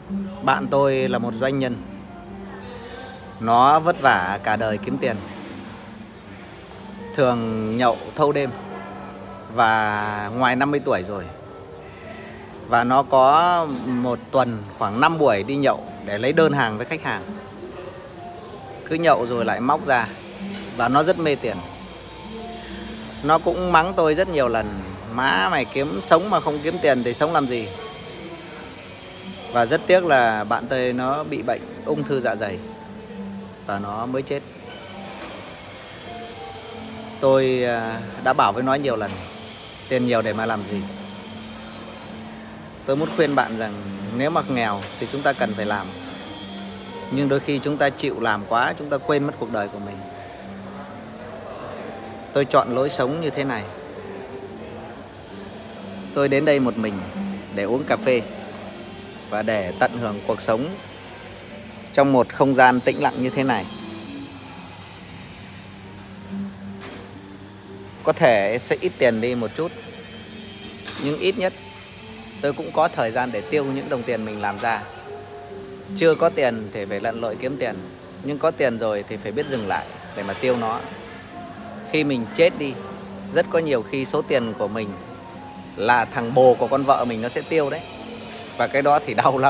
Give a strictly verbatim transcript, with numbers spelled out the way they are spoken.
Bạn tôi là một doanh nhân. Nó vất vả cả đời kiếm tiền, thường nhậu thâu đêm, và ngoài năm mươi tuổi rồi. Và nó có một tuần khoảng năm buổi đi nhậu để lấy đơn hàng với khách hàng. Cứ nhậu rồi lại móc ra. Và nó rất mê tiền. Nó cũng mắng tôi rất nhiều lần: má mày kiếm sống mà không kiếm tiền thì sống làm gì. Và rất tiếc là bạn tôi nó bị bệnh ung thư dạ dày và nó mới chết. Tôi đã bảo với nó nhiều lần: tiền nhiều để mà làm gì. Tôi muốn khuyên bạn rằng nếu mà nghèo thì chúng ta cần phải làm. Nhưng đôi khi chúng ta chịu làm quá, chúng ta quên mất cuộc đời của mình. Tôi chọn lối sống như thế này. Tôi đến đây một mình để uống cà phê và để tận hưởng cuộc sống trong một không gian tĩnh lặng như thế này. Có thể sẽ ít tiền đi một chút, nhưng ít nhất tôi cũng có thời gian để tiêu những đồng tiền mình làm ra. Chưa có tiền thì phải lặn lội kiếm tiền, nhưng có tiền rồi thì phải biết dừng lại để mà tiêu nó. Khi mình chết đi, rất có nhiều khi số tiền của mình là thằng bồ của con vợ mình nó sẽ tiêu đấy. Và cái đó thì đau lắm.